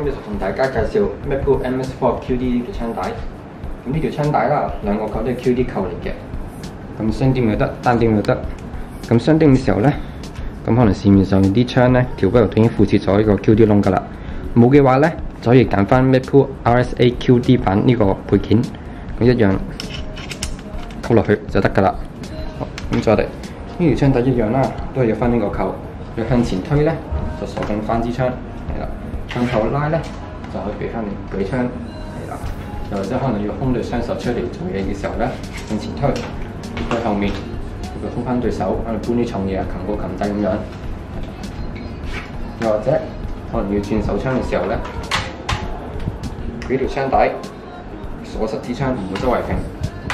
今日就同大家介紹 MacBook MS4 QD 嘅槍帶。咁呢條槍帶啦，兩個扣都係 QD 扣嚟嘅。咁雙點又得，單點又得。咁雙點嘅時候咧，咁可能市面上啲槍咧條骨度已經附設咗呢個 QD 窿㗎啦。冇嘅話咧，就可以揀翻 MacBook RSA QD 版呢個配件，咁一樣扣落去就得㗎啦。咁再嚟呢條槍帶一樣啦，都係要翻呢個扣。要向前推咧，就鎖緊翻支槍，係啦。向後拉咧，就可以俾翻你舉槍，係啦。又或者可能要空對雙手出嚟做嘢嘅時候咧，向前推，推後面，佢空翻對手，可能搬啲重嘢啊，擒高擒低咁樣。又或者可能要轉手槍嘅時候咧，俾條槍帶鎖實支槍，唔會周圍揈。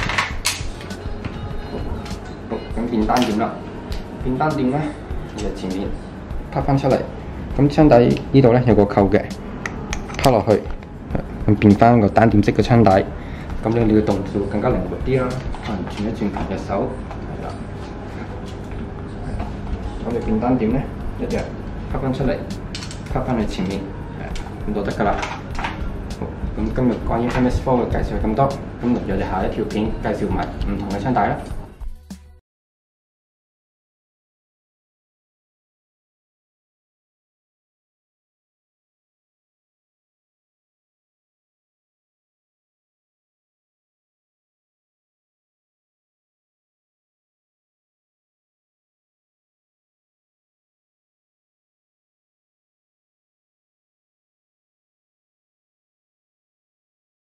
好，咁變單點啦。變單點咧，就前面拍翻出嚟。咁槍帶呢度咧有個扣嘅，拋落去，咁變翻個單點式嘅槍帶。咁你嘅動作更加靈活啲啦，可能轉一轉隻手，係啦。咁你變單點咧，一樣拍翻出嚟，拍翻去前面，咁就得㗎啦。好，咁今日關於 MS4 嘅介紹係咁多，咁嚟咗下一條片介紹埋唔同嘅槍帶啦。